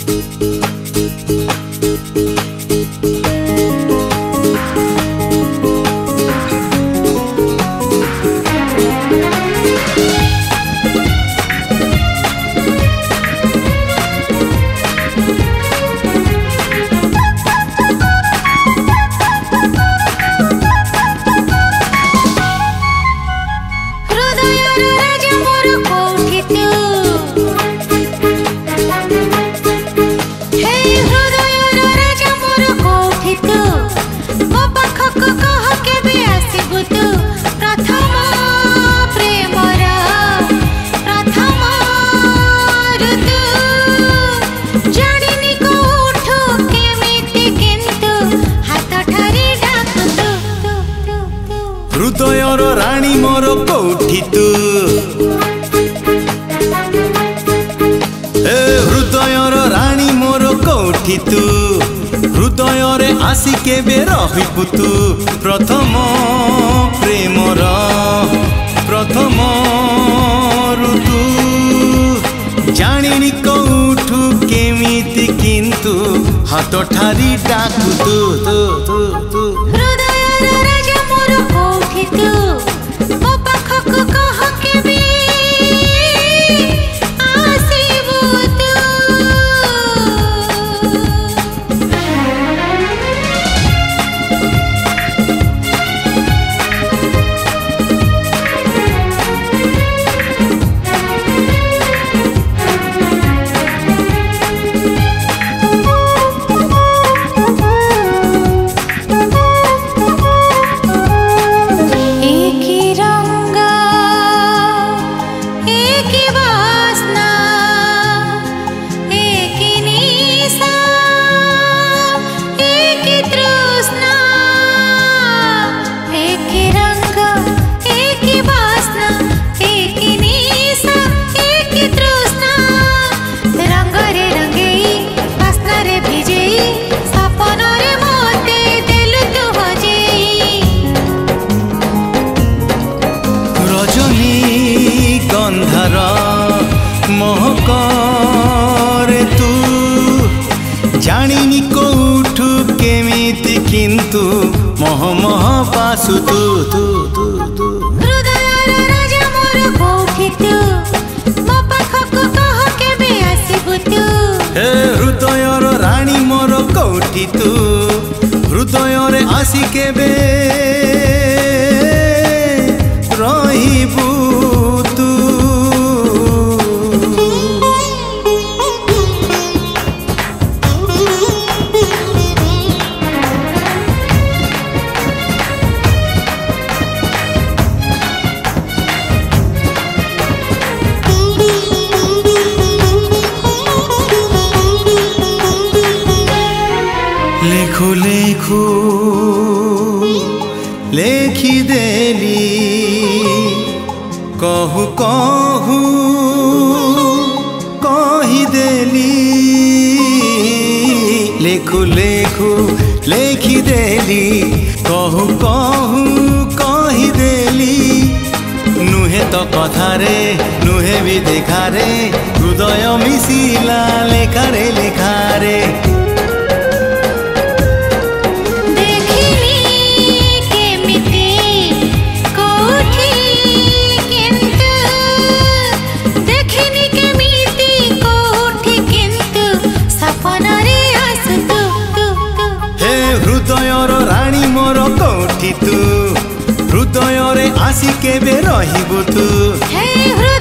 हृदयर राणी मोर कोठी तू, हृदयर राणी मोर कोठी तू, हृदय आसी केबे रहिबु तू प्रथम प्रेमर प्रथम ऋतु जानिनी कोठु केमिति किंतु हाथ ठारी डाकु तू तू तू तू हृदयर राजा मोर कोठी तू मो पाखक कह केबे आसीबु तू। महकरे तू जानिनी कोठु केमिति किंतु मह मह पासु तू तू तू तू हृदयर राजा मोर कोठी तू मो पाखक कह केबे आसीबु तू। हे हृदयर राणी मोर कोठी तू हृदय आसी केबे रहिबु तू। लेखु लेखु लेखी देली कहु कहु कही देली लेखु लेखु लेखी देली कहु कहु कही देली नुहे तो कथारे नुहे भी देखारे हृदय मिशिला लेखारे लेखारे हृदयर राणी मोर कोठी तू हृदय आसी केबे रहिबु तू।